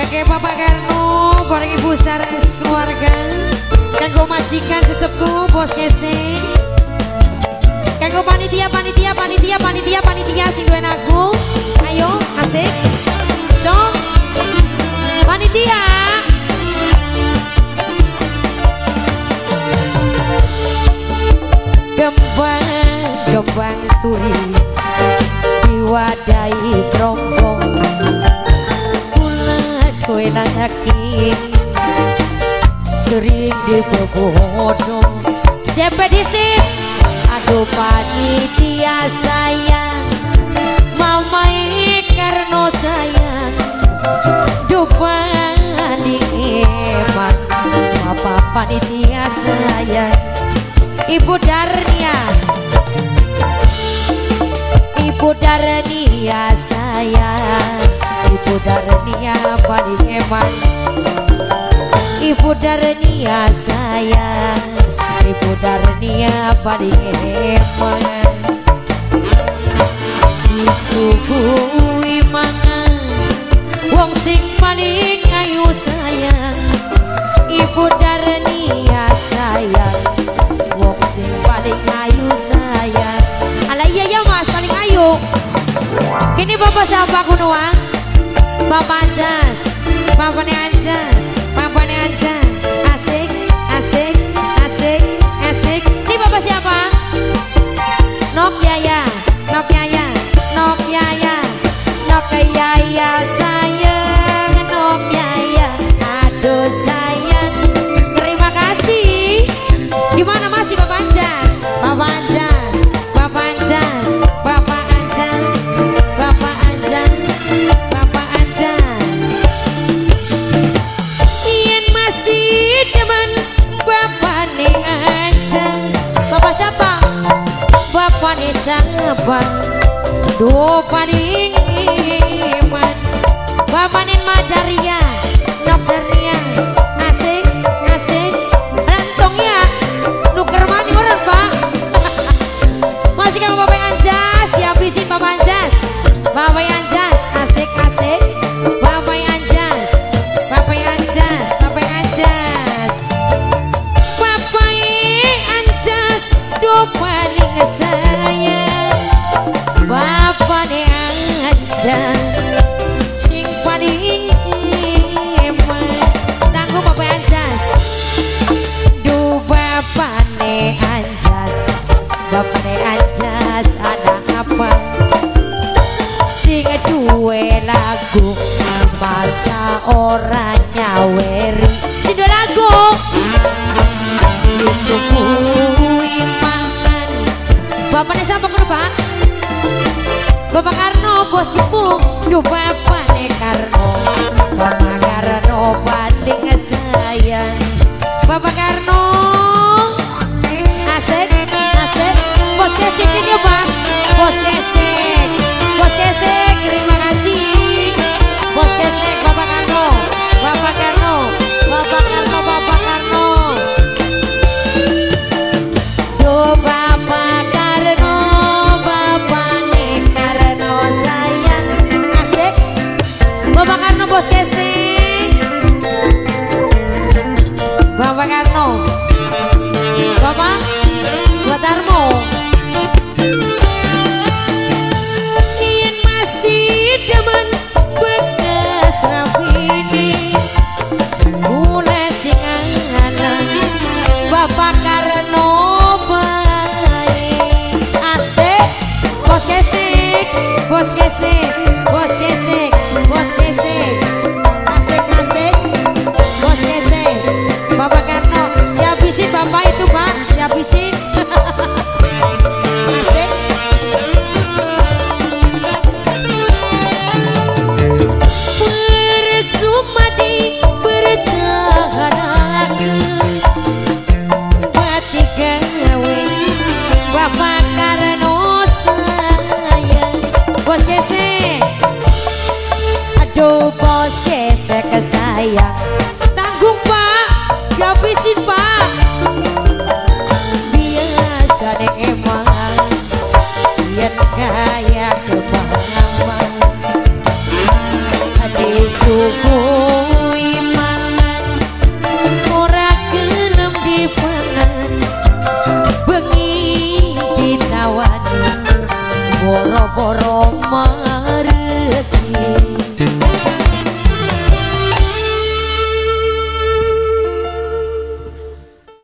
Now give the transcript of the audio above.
Oke Bapak Karno, para ibu saras keluarga, kanggo majikan sesepuh bos kese, kanggo panitia sing duwe aku, ayo asik, cok, panitia. Kembang turi diwadahi trombong kula kowe lagi sering dibodong dempet disip aduh panitia sayang mamai Karno sayang dupani emak bapak panitia sayang Ibu Darnia sayang Ibu Darnia paling eman Ibu Darnia sayang Ibu Darnia paling eman disuguhi mangan wong sing paling ayu sayang Ibu Darnia sayang wong sing paling ayu sayang. Ala iya ya mas paling ayu. Kini bapak siapa kunuang? Bapak Anjas, bapaknya Anjas, bapaknya Anjas. Asik, asik, asik, asik. Ini bapak siapa? Nok Yaya, Nok Yaya, Nok Yaya, Nok Yaya sayang, Nok Yaya, aduh sayang. Terima kasih. Gimana masih Bapak Anjas? Bapak Anjas, Bapak Anjas, Bapak Anjas, Bapak Anjas, Bapak Anjas. Ian masih teman Bapak nih Anjas. Bapak siapa? Bapak nih siapa? Duh paling iman. Bapak nih Madaria, Nok Daria. Asik, asik. Rantongnya nuker mani orang Pak. Masih kan Bapak Anjas, dihabisin Bapak Anjas. Bapak Anjas, asik asik. Bapak Anjas, Bapak Anjas, Bapak Anjas. Bapak Anjas, do paling sayang. Bapak Anjas, sing paling eman. Tangguh Bapak Anjas. Du Bapak Anjas, Bapak Anjas ada apa? Sing duwe lagu masa orang nyaweri. Sing duwe lagu disuguhi mangan. Bapaknya siapa kudu Pak? Bapak Karno bos ibu. Du Bapak Karno, Bapak Karno paling sayang. Bapak Karno asik, asik. Bos kesek ini Pak. Bos kesek, bos kesek. Terima kasih. Bos kesek Bapak Karno, Bapak Karno, Bapak Karno, Bapak Karno. Duh Bapak Karno, Bapak nih Karno sayang. Asik. Bapak Karno bos kesek. Bapak Karno, Bapak buat Darmo. Ian masih demen bekas rapini. Mulai singalan Bapak Karno baik. Asik. Bos kesek, bos kesek, bos kesek, bos kesek. Asik asik. Bos kesek. Bapak Karno, dihabisin Bapak itu Pak, dihabisin. Asik. Percuma di bertahan mati gawe Bapak Karno sayang. Bos gesek, aduh bos gesek sayang. Tanggung Pak, dihabisin Pak. Biasa deh emang yen kaya kepahaman disuguh Boro-boro